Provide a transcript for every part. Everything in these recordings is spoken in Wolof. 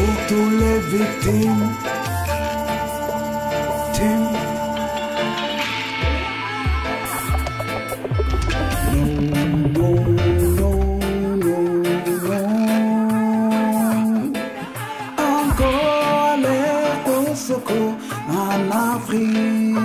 pour tous les victimes. Encore l'air au secours en Afrique.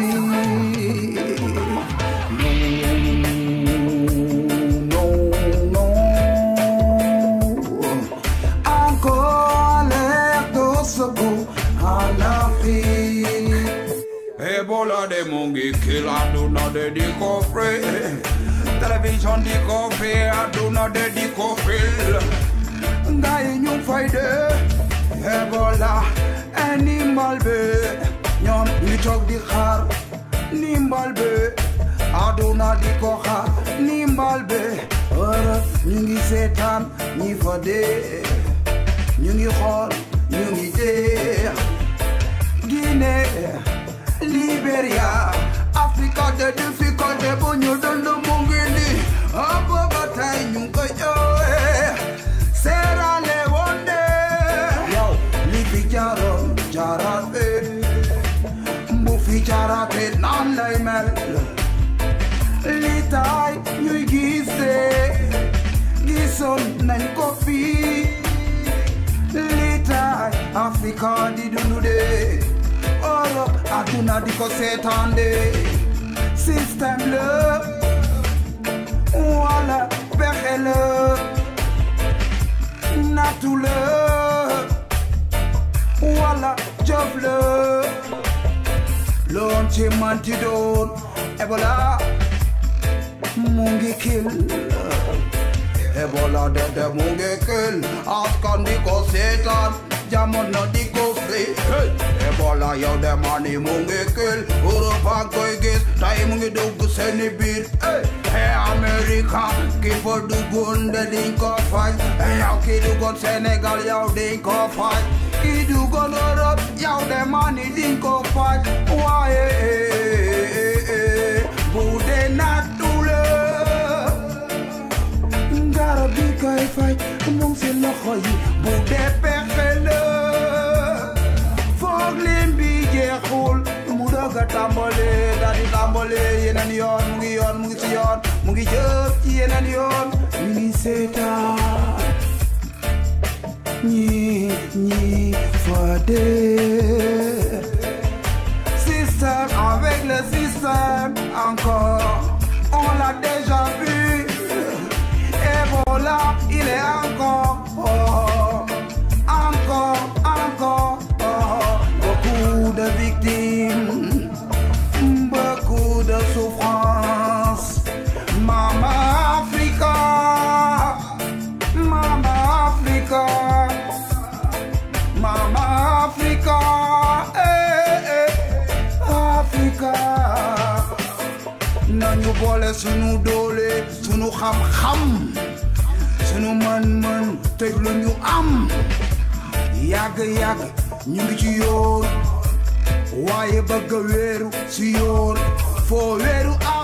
Encore l'air au secours en Afrique. Ebola de mungi kill aduna de di kofre. Television di kofre aduna de di kofre. Ngai ñu fayde Ebola animal be ñoom ñu toog di xaar nimbal be aduna di ko xaar nimbal be ora ñu ngi seetaan ñi fa dee ñu ngi xool ñu ngi dee Guinée Liberia Africa de difficulté bu ñu dund mu ngi ni ba tey ñu ngi koy jooy Sierra Leone yow li fi jaaroon jaaraate bu fi jaaraate naan lay mel li taay ñuy gisee gisoon nañ ko fii li taay Africa di dundu de Europe aduna di ko seetaande système la wala pexe la natu la wala jëf la loon ci manti doon Ebola mu ngi kill Ebola de mu ngi kill askan di ko seetaan jamono di ko free Ebola yow de mani mu ngi kill Europe a koy gis tay mu ngi dugg seeni biir hey America ki fa duggoon de diñ ko faj yow ki duggoon Sénégal yow diñ ko faj ki duggoon Europe yow de mani diñ ko faj waaye bu de nattu la garab bi koy faj mu ngi si loxo yi bu de pexe la foog lim bi jeexul mu doog a tàmbale daal di tàmbale yeneen yoon mu ngi si yoon mu ngi jëf ci yeneen yoon ñu ngi seetaan ñi fa dee système avec le système encore on l'a déjà vu Ebola il est encore beaucoup de victimes, beaucoup de souffrance. Mama Africa, Mama Africa, Mama Africa, Africa. Nañu boole sunu doole, sunu xam-xam, sunu man-man, teg lu ñu am. Yàgg ñu ngi ci yoon waaye bëgg a wéeru si yoon foo wéeru